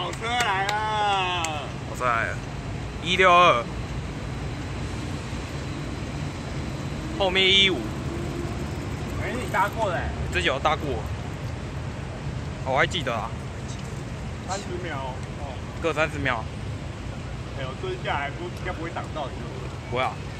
好车来了， 好车来了，162，后面115， 哎，你搭过嘞？ 之前有搭过，我还记得啊 ，30秒哦， 各30秒， 没有蹲下来应该不会挡到你。 不会啊。